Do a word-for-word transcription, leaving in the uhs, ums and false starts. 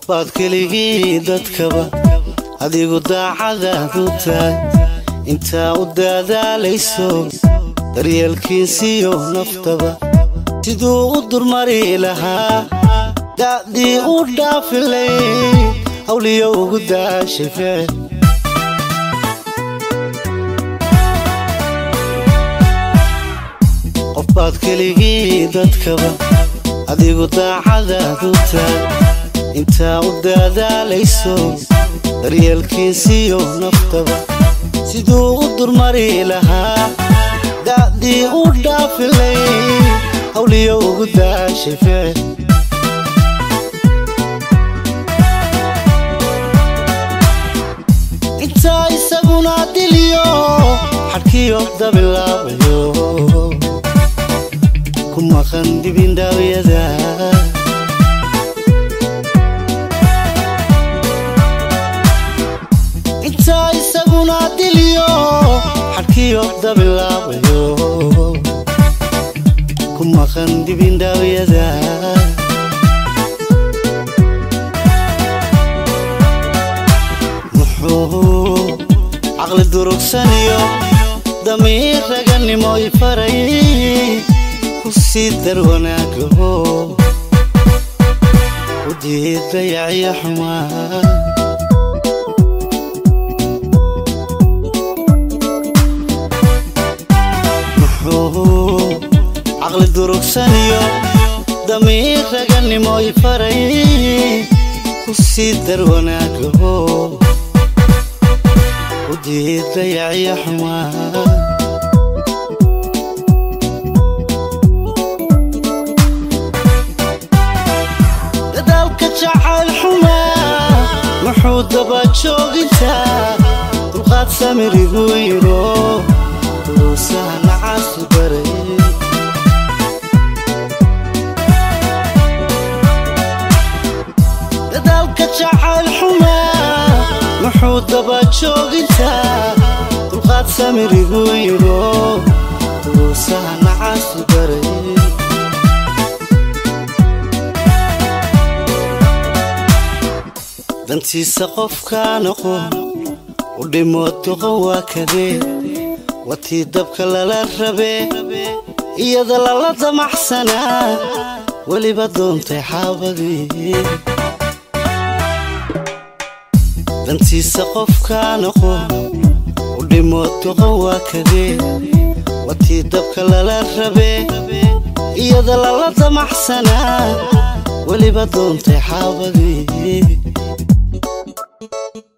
qofbaad keligii dadkaba adigu daacadaadu tahay intaa u dadaalayso daryeelkiisiyo naftaba siduu u durmari lahaa da'dii u dhaafilay hawliyo ugu daashay ficil qofbaad keligii dadkaba adigu daacadaadu tahay intaa u dadaalayso daryeelkiisiyo naftaba siduu u durmari lahaa da'dii u dhaafilay hawliyo ugu daashay ficil intaa isaguna diliyo xadhkiyo dabilaabayo ku maqan dibindhawyada intaa isaguna diliyo xadhkiyo dabilaabayo ku maqan dibindhawyada muxuu caqli durugsaniyo damiir raganimo i faray ku sii dar wanaagaho u diid dayaciyo xumaa عقل دروكسانيو ضمير رجعني ما يفرق وسيد درواناكو ودي ضيع يا حمار دالك جعل حمار محود دبات شوقتا تلقات سامر يغيرو وسهل عصبري دالك جعل حمار محود دبات شوقتا تلقات سامر يغيرو وسهل عصبري دانتي سقف كانقو ودموت قوا كذي وتي دبك لا ربي يدا لا طمحسنا ولي بدون تحابدي دانتي سقف كانقو ودموت قوا كذي وتي دبك لا ربي يدا لا طمحسنا ولي بدون تحابدي